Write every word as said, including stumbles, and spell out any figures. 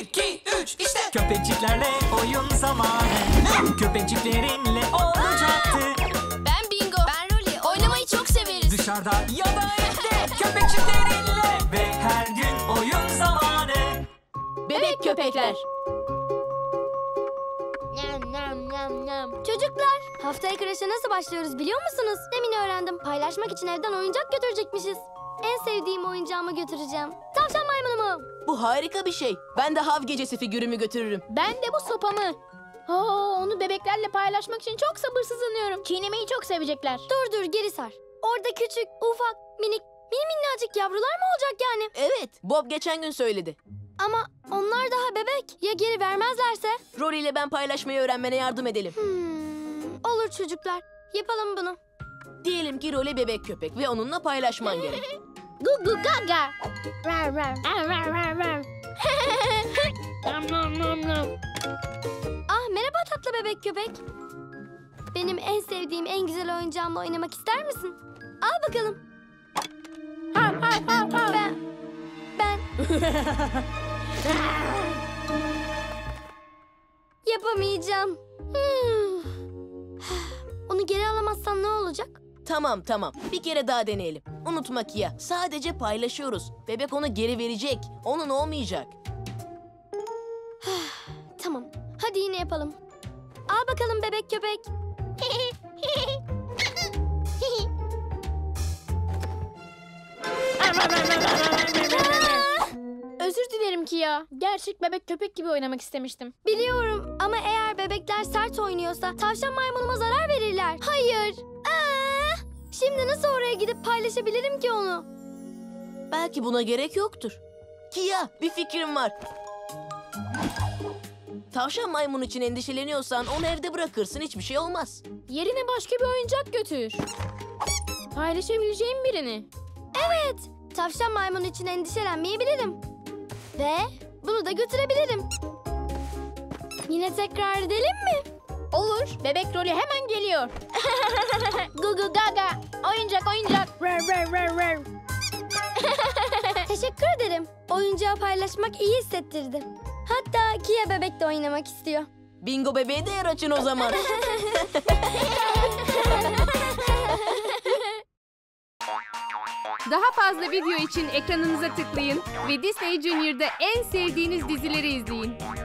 iki, üç, işte. Köpekçiklerle oyun zamanı. Köpekçiklerinle olacaktı. Ben Bingo. Ben Rolly. Oynamayı çok severiz. Dışarıda ya da evde köpekçiklerinle. Ve her gün oyun zamanı. Bebek köpekler. Çocuklar, haftaya kreşe nasıl başlıyoruz biliyor musunuz? Demin öğrendim. Paylaşmak için evden oyuncak götürecekmişiz. En sevdiğim oyuncağımı götüreceğim. Tavşan maymunumu. Bu harika bir şey. Ben de hav gecesi figürümü götürürüm. Ben de bu sopamı. Oo, onu bebeklerle paylaşmak için çok sabırsızlanıyorum. Çiğnemeyi çok sevecekler. Dur dur geri sar. Orada küçük, ufak, minik, mini minnacık yavrular mı olacak yani? Evet, Bob geçen gün söyledi. Ama onlar daha bebek. Ya geri vermezlerse? Rory ile ben paylaşmayı öğrenmene yardım edelim. Hmm, olur çocuklar. Yapalım bunu. Diyelim ki Rory bebek köpek ve onunla paylaşman gerek. Gu gu gaga. Rar rar. Ar rar rar rar. Nom nom nom nom. Ah merhaba tatlı bebek köpek. Benim en sevdiğim en güzel oyuncağımla oynamak ister misin? Al bakalım. Hav hav hav hav. Ben... Ben... Yapamayacağım. Hmm. Onu geri alamazsan ne olacak? Tamam tamam, bir kere daha deneyelim. Unutma Kia, sadece paylaşıyoruz. Bebek onu geri verecek, onun olmayacak. Tamam, hadi yine yapalım. Al bakalım bebek köpek. Özür dilerim ki ya. Gerçek bebek köpek gibi oynamak istemiştim. Biliyorum ama eğer bebekler sert oynuyorsa tavşan maymunuma zarar verirler. Hayır. Aa, şimdi nasıl oraya gidip paylaşabilirim ki onu? Belki buna gerek yoktur. Kia, bir fikrim var. Tavşan maymun için endişeleniyorsan onu evde bırakırsın, hiçbir şey olmaz. Yerine başka bir oyuncak götür. Paylaşabileceğim birini. Evet, tavşan maymun için endişelenmeyebilirim. Ve bunu da götürebilirim. Yine tekrar edelim mi? Olur. Bebek rolü hemen geliyor. Gugu gaga. Oyuncak oyuncak. Rar rar rar rar. Teşekkür ederim. Oyuncağı paylaşmak iyi hissettirdi. Hatta Kia bebek de oynamak istiyor. Bingo bebeğe de yer açın o zaman. Daha fazla video için ekranınıza tıklayın ve Disney Junior'da en sevdiğiniz dizileri izleyin.